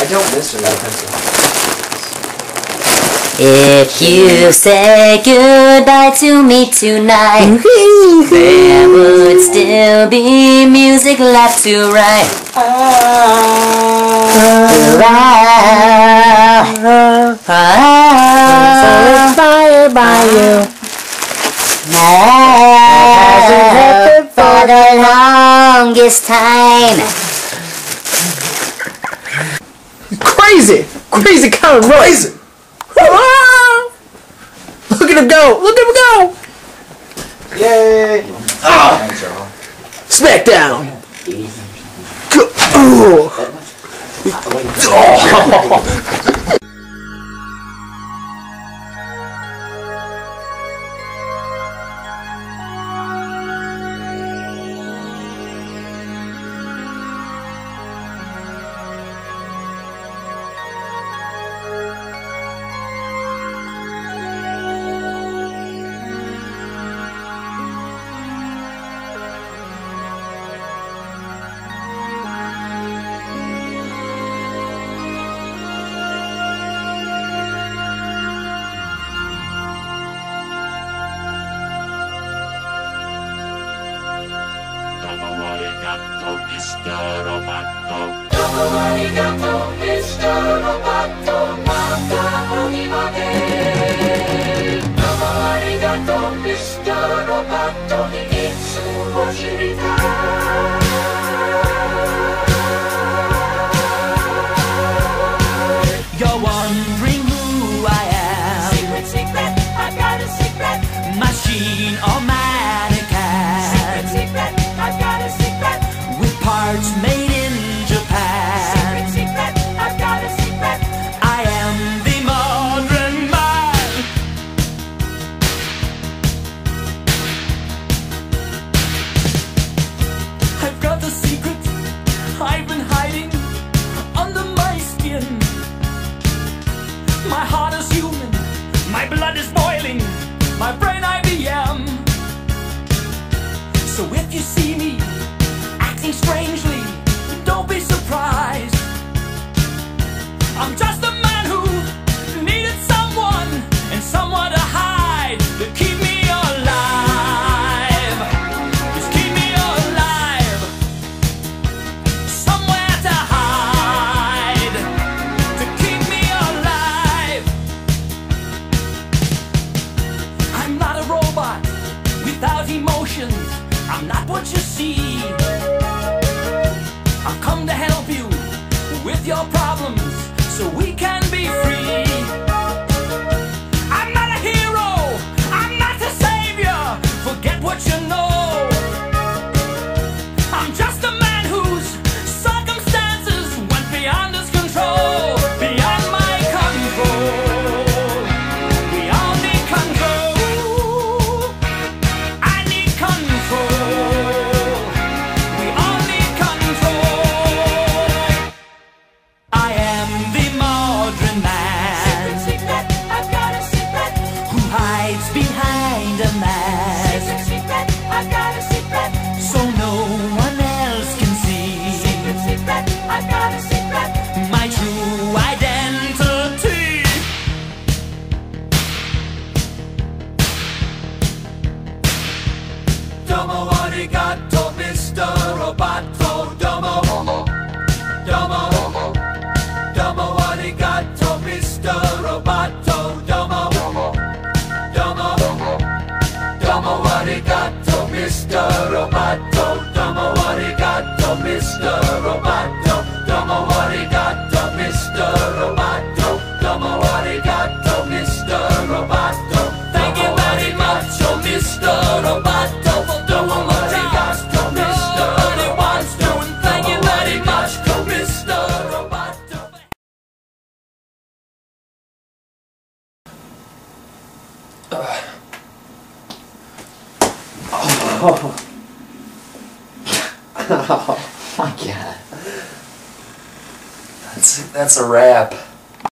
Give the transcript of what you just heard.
don't miss her. If you say goodbye to me tonight, there would still be music left to write. So inspired by you. For the longest time. Crazy kind of Crazy! Look at him go! Look at him go! Yay! Oh. Smackdown! Oh. Mr. Roboto. Domo arigato, Mr. Roboto. Mata onimade. Domo arigato, Mr. Roboto. Itsu wo shiritai. You're wondering who I am. Secret, secret, I've got a secret. Machine or mannequin. Secret, secret, I've got a secret. Parts made in Japan. Secret, secret, I've got a secret. I am the modern man. I've got a secret I've been hiding under my skin. My heart is human, my blood is boiling, my brain IBM. So if you see me acting strangely, don't be surprised. I'm just a man who needed someone and someone to hide, to keep me alive. Just keep me alive. Somewhere to hide, to keep me alive. I'm not a robot without emotions. I'm not what you see. I've come to help you with your problems so we can be free. I'm not a hero, I'm not a savior, forget what you know. I'm just a man whose circumstances went beyond his control, beyond my control. We all need control. I need control. We all need control. I am the modern man. Secret, secret, I've got a secret. Who hides behind a mask, Secret, secret, I've got a secret. so no one else can see Secret, secret, I've got a secret. my true identity. Domo arigato, Mr. Roboto. Domo, domo, domo arigato, Mr. Roboto. Domo, domo, domo arigato, Mr. Roboto. Domo arigato, Mr. Roboto. Domo arigato, Mr. Roboto. Domo arigato, Mr. Roboto. Thank you very much, oh Mr. Roboto. Domo arigato, Mr. Roboto. Thank you very much, oh Mr. Roboto. Oh my god. That's a wrap.